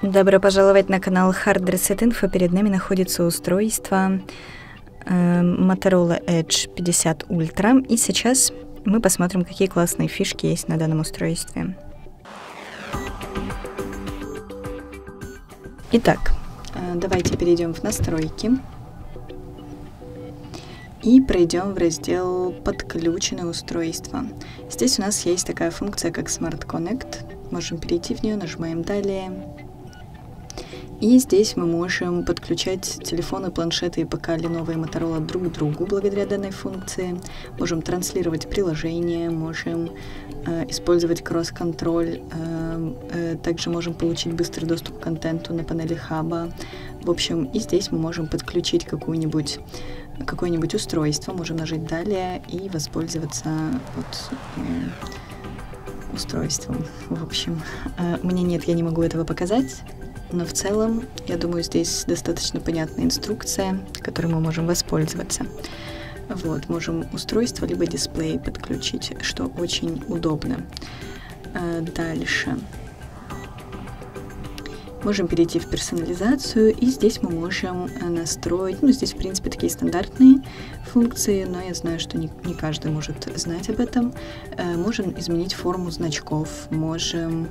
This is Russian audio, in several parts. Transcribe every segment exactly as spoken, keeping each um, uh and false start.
Добро пожаловать на канал Hard Reset Info. Перед нами находится устройство э, Motorola Edge пятьдесят Ultra. И сейчас мы посмотрим, какие классные фишки есть на данном устройстве. Итак, э, давайте перейдем в настройки и пройдем в раздел «Подключенное устройство». Здесь у нас есть такая функция, как Smart Connect. Можем перейти в нее, нажимаем «Далее». И здесь мы можем подключать телефоны, планшеты и ПК Lenovo и Motorola друг к другу благодаря данной функции. Можем транслировать приложения, можем э, использовать кросс-контроль. Э, э, также можем получить быстрый доступ к контенту на панели хаба. В общем, и здесь мы можем подключить какую-нибудь какое-нибудь устройство, можем нажать «Далее» и воспользоваться вот, э, устройством. В общем, э, у меня нет, я не могу этого показать. Но в целом, я думаю, здесь достаточно понятная инструкция, которой мы можем воспользоваться. Вот, можем устройство либо дисплей подключить, что очень удобно. Дальше. Можем перейти в персонализацию, и здесь мы можем настроить, ну, здесь, в принципе, такие стандартные функции, но я знаю, что не, не каждый может знать об этом. Можем изменить форму значков, можем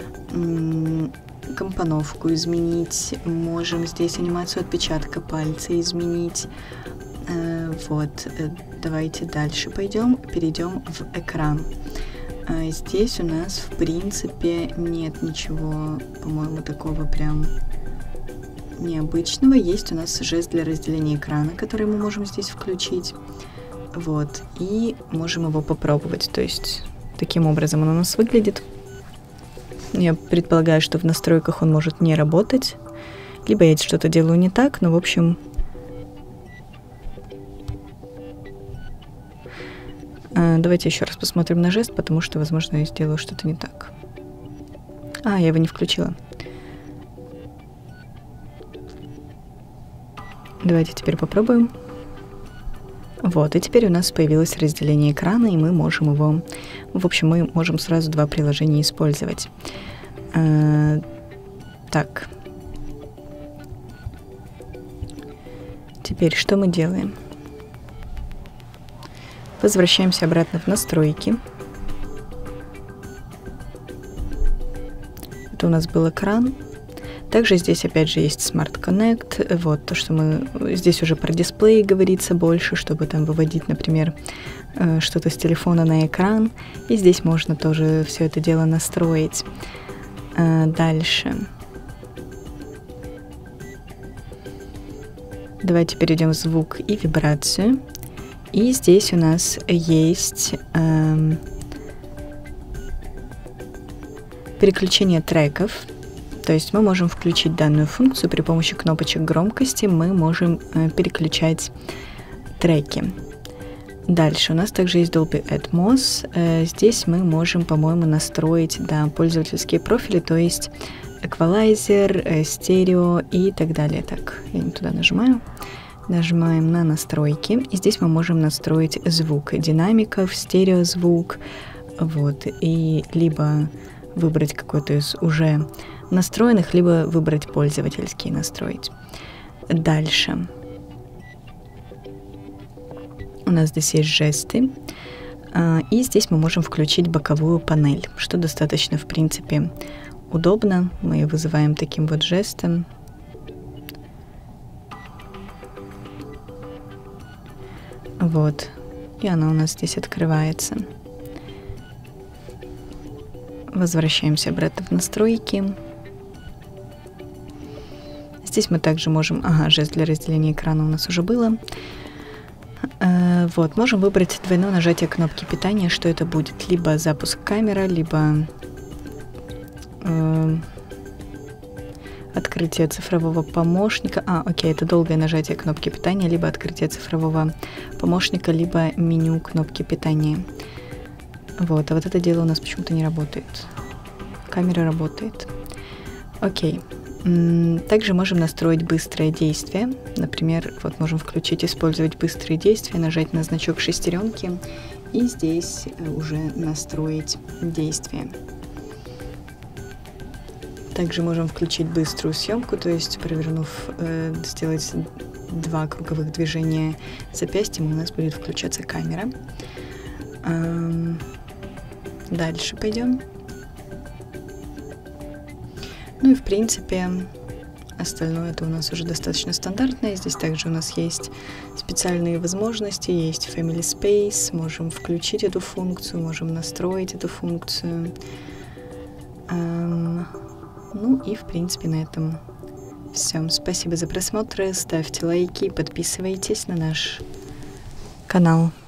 компоновку изменить, можем здесь анимацию отпечатка пальца изменить. Э, вот, давайте дальше пойдем, перейдем в экран. А здесь у нас, в принципе, нет ничего, по-моему, такого прям необычного. Есть у нас жест для разделения экрана, который мы можем здесь включить. Вот, и можем его попробовать. То есть, таким образом он у нас выглядит. Я предполагаю, что в настройках он может не работать, либо я что-то делаю не так, но в общем... Давайте еще раз посмотрим на жест, потому что, возможно, я сделаю что-то не так. А, я его не включила. Давайте теперь попробуем. Вот, и теперь у нас появилось разделение экрана, и мы можем его... В общем, мы можем сразу два приложения использовать. А, так. Теперь что мы делаем? Возвращаемся обратно в настройки. Это у нас был экран. Также здесь опять же есть Smart Connect. Вот то, что мы... Здесь уже про дисплей говорится больше, чтобы там выводить, например, что-то с телефона на экран. И здесь можно тоже все это дело настроить. Дальше. Давайте перейдем в звук и вибрацию. И здесь у нас есть эм, переключение треков. То есть мы можем включить данную функцию при помощи кнопочек громкости, мы можем э, переключать треки. Дальше у нас также есть Dolby Atmos. Э, здесь мы можем, по-моему, настроить, да, пользовательские профили, то есть эквалайзер, э, стерео и так далее. Так, я не туда нажимаю. Нажимаем на настройки, и здесь мы можем настроить звук динамиков, стереозвук, вот, и либо выбрать какой-то из уже настроенных, либо выбрать пользовательский, настроить. Дальше. У нас здесь есть жесты, и здесь мы можем включить боковую панель, что достаточно, в принципе, удобно. Мы ее вызываем таким вот жестом. Вот, и она у нас здесь открывается. Возвращаемся обратно в настройки. Здесь мы также можем... Ага, жест для разделения экрана у нас уже было. Э, вот, можем выбрать двойное нажатие кнопки питания, что это будет. Либо запуск камеры, либо э, открытие цифрового помощника. А, окей, это долгое нажатие кнопки питания, либо открытие цифрового помощника, либо меню кнопки питания. Вот, а вот это дело у нас почему-то не работает. Камера работает. Окей. Также можем настроить быстрое действие. Например, вот можем включить «Использовать быстрые действия», нажать на значок шестеренки и здесь уже настроить действие. Также можем включить быструю съемку, то есть, провернув, э, сделать два круговых движения запястьем, у нас будет включаться камера. Эм, дальше пойдем. Ну и в принципе остальное это у нас уже достаточно стандартное. Здесь также у нас есть специальные возможности, есть Family Space, можем включить эту функцию, можем настроить эту функцию. Эм, ну и в принципе на этом все. Спасибо за просмотр, ставьте лайки, подписывайтесь на наш канал.